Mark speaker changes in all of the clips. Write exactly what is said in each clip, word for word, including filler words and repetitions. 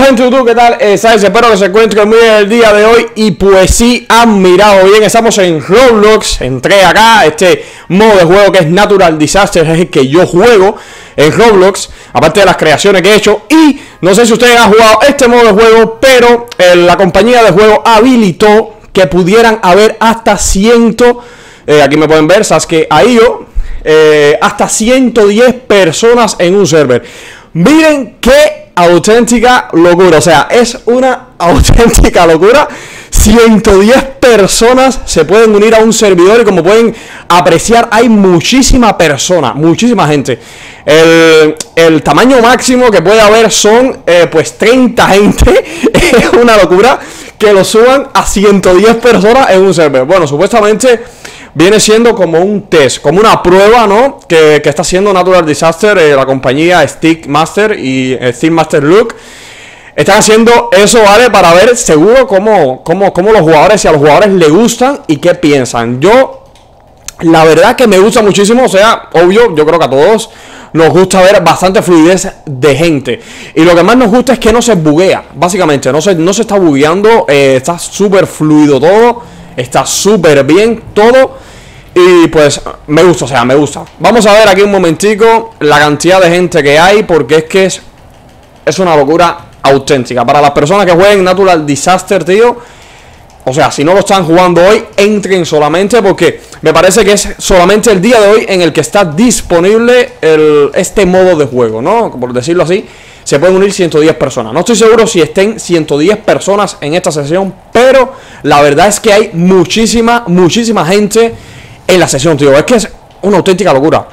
Speaker 1: Hola gente de YouTube, ¿qué tal? Eh, ¿sabes? Espero que se encuentren muy bien el día de hoy. Y pues sí, han mirado bien, estamos en Roblox. Entré acá, este modo de juego que es Natural Disaster es el que yo juego en Roblox, aparte de las creaciones que he hecho. Y no sé si ustedes han jugado este modo de juego, pero eh, la compañía de juego habilitó que pudieran haber hasta ciento, eh, aquí me pueden ver, Sasuke Aiyo, eh, hasta ciento diez personas en un server. Miren qué auténtica locura, o sea, es una auténtica locura. ciento diez personas se pueden unir a un servidor y como pueden apreciar hay muchísima persona, muchísima gente. El, el tamaño máximo que puede haber son eh, pues treinta gente. Es una locura que lo suban a ciento diez personas en un server. Bueno, supuestamente viene siendo como un test, como una prueba, ¿no? Que, que está haciendo Natural Disaster, eh, la compañía Stick Master y eh, Stick Master Look. Están haciendo eso, ¿vale? Para ver seguro cómo, cómo, cómo los jugadores, si a los jugadores les gustan y qué piensan. Yo, la verdad que me gusta muchísimo, o sea, obvio, yo creo que a todos nos gusta ver bastante fluidez de gente. Y lo que más nos gusta es que no se buguea, básicamente, no se, no se está bugueando, eh, está súper fluido todo. Está súper bien todo. Y pues me gusta, o sea, me gusta. Vamos a ver aquí un momentico la cantidad de gente que hay, porque es que es, es una locura auténtica. Para las personas que jueguen Natural Disaster, tío, o sea, si no lo están jugando hoy, entren solamente, porque me parece que es solamente el día de hoy en el que está disponible el, este modo de juego, ¿no? Por decirlo así. Se pueden unir ciento diez personas. No estoy seguro si estén ciento diez personas en esta sesión, pero la verdad es que hay muchísima, muchísima gente en la sesión, tío. Es que es una auténtica locura.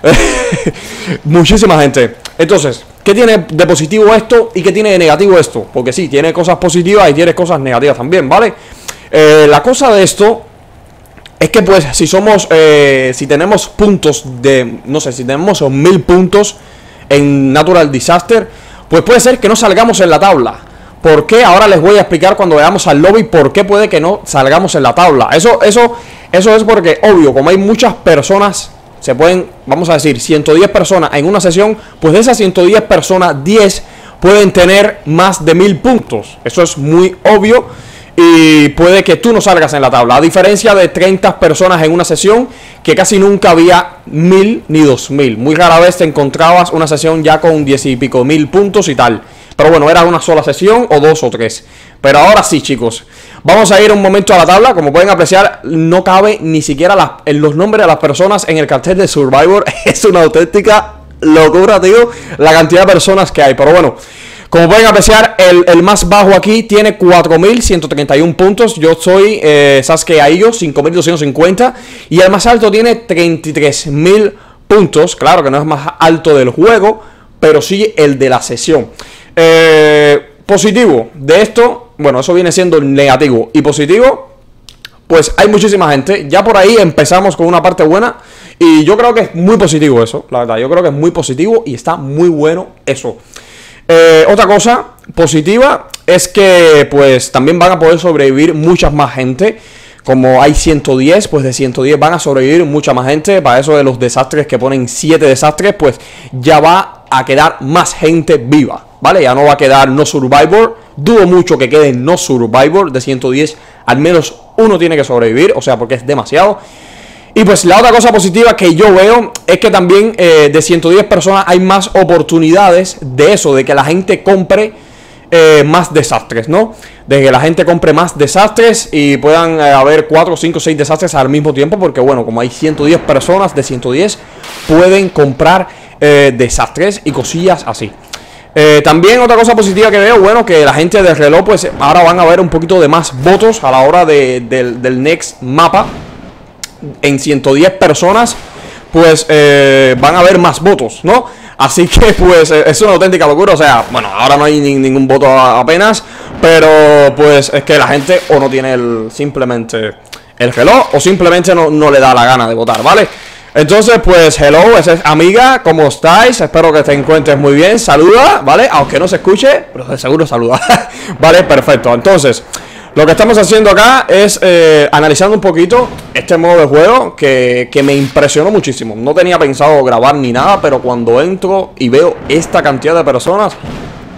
Speaker 1: Muchísima gente. Entonces, ¿qué tiene de positivo esto y qué tiene de negativo esto? Porque sí, tiene cosas positivas y tiene cosas negativas también, ¿vale? Eh, la cosa de esto es que pues si somos, eh, si tenemos puntos de, no sé, si tenemos mil puntos en Natural Disaster, pues puede ser que no salgamos en la tabla. ¿Por qué? Ahora les voy a explicar cuando veamos al lobby por qué puede que no salgamos en la tabla. Eso, eso, eso es porque, obvio, como hay muchas personas, se pueden, vamos a decir, ciento diez personas en una sesión, pues de esas ciento diez personas, diez pueden tener más de mil puntos. Eso es muy obvio. Y puede que tú no salgas en la tabla. A diferencia de treinta personas en una sesión, que casi nunca había mil ni dos mil. Muy rara vez te encontrabas una sesión ya con diez y pico mil puntos y tal. Pero bueno, era una sola sesión o dos o tres. Pero ahora sí, chicos, vamos a ir un momento a la tabla. Como pueden apreciar, no cabe ni siquiera las, en los nombres de las personas en el cartel de Survivor. Es una auténtica locura, tío, la cantidad de personas que hay. Pero bueno, como pueden apreciar, el, el más bajo aquí tiene cuatro mil ciento treinta y uno puntos. Yo soy eh, Sasuke Aiyo, cinco mil doscientos cincuenta. Y el más alto tiene treinta y tres mil puntos. Claro que no es más alto del juego, pero sí el de la sesión. eh, Positivo de esto, bueno, eso viene siendo negativo. Y positivo, pues hay muchísima gente. Ya por ahí empezamos con una parte buena. Y yo creo que es muy positivo eso, la verdad. Yo creo que es muy positivo y está muy bueno eso. Eh, otra cosa positiva es que pues también van a poder sobrevivir muchas más gente. Como hay ciento diez, pues de ciento diez van a sobrevivir mucha más gente. Para eso de los desastres que ponen siete desastres, pues ya va a quedar más gente viva, ¿vale? Ya no va a quedar no survivor. Dudo mucho que quede no survivor. De ciento diez al menos uno tiene que sobrevivir, o sea, porque es demasiado. Y pues la otra cosa positiva que yo veo es que también eh, de ciento diez personas hay más oportunidades de eso, de que la gente compre eh, más desastres, ¿no? De que la gente compre más desastres y puedan eh, haber cuatro, cinco, seis desastres al mismo tiempo, porque bueno, como hay ciento diez personas, de ciento diez pueden comprar eh, desastres y cosillas así. Eh, también otra cosa positiva que veo, bueno, que la gente del reloj pues ahora van a ver un poquito de más votos a la hora de, de, del next mapa. En ciento diez personas pues eh, van a haber más votos, ¿no? Así que pues es una auténtica locura. O sea, bueno, ahora no hay ni, ningún voto apenas, pero pues es que la gente o no tiene el, simplemente el reloj, o simplemente no, no le da la gana de votar, ¿vale? Entonces pues hello, esa es amiga, ¿cómo estáis? Espero que te encuentres muy bien, saluda, ¿vale? Aunque no se escuche, pero de seguro saluda. Vale, perfecto. Entonces lo que estamos haciendo acá es eh, analizando un poquito este modo de juego que, que me impresionó muchísimo. No tenía pensado grabar ni nada, pero cuando entro y veo esta cantidad de personas,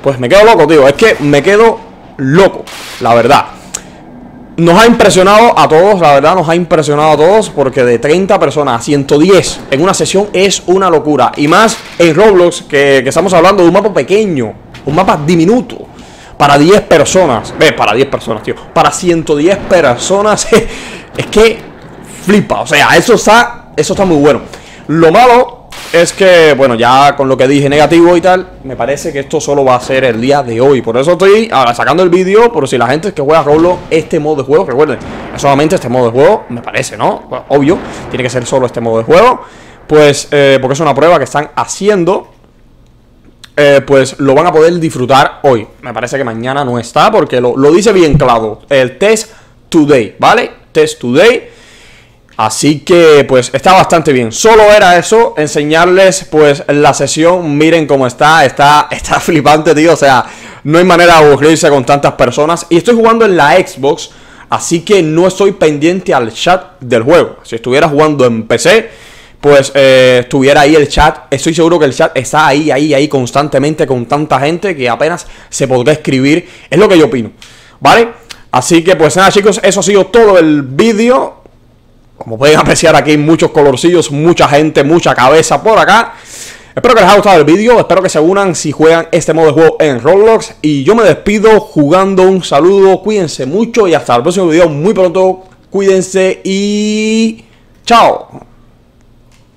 Speaker 1: pues me quedo loco, tío. Es que me quedo loco, la verdad. Nos ha impresionado a todos, la verdad, nos ha impresionado a todos, porque de treinta personas a ciento diez en una sesión es una locura. Y más en Roblox, que, que estamos hablando de un mapa pequeño, un mapa diminuto, para diez personas. Ve, para diez personas, tío. Para ciento diez personas. Es que flipa, o sea, eso está, eso está muy bueno. Lo malo es que, bueno, ya con lo que dije negativo y tal, me parece que esto solo va a ser el día de hoy. Por eso estoy ahora sacando el vídeo, por si la gente que juega Roblox este modo de juego, recuerden, solamente este modo de juego, me parece, ¿no? Bueno, obvio, tiene que ser solo este modo de juego. Pues, eh, porque es una prueba que están haciendo, eh, pues lo van a poder disfrutar hoy. Me parece que mañana no está, porque lo, lo dice bien claro, el Test Today, ¿vale? Test Today. Así que, pues, está bastante bien. Solo era eso, enseñarles, pues, la sesión. Miren cómo está, está, está flipante, tío. O sea, no hay manera de aburrirse con tantas personas. Y estoy jugando en la Xbox, así que no estoy pendiente al chat del juego. Si estuviera jugando en P C, pues, eh, estuviera ahí el chat. Estoy seguro que el chat está ahí, ahí, ahí, constantemente, con tanta gente que apenas se podrá escribir. Es lo que yo opino, ¿vale? Así que, pues, nada, chicos, eso ha sido todo el vídeo. Como pueden apreciar, aquí hay muchos colorcillos, mucha gente, mucha cabeza por acá. Espero que les haya gustado el vídeo, espero que se unan si juegan este modo de juego en Roblox. Y yo me despido jugando. Un saludo, cuídense mucho y hasta el próximo video muy pronto. Cuídense y chao.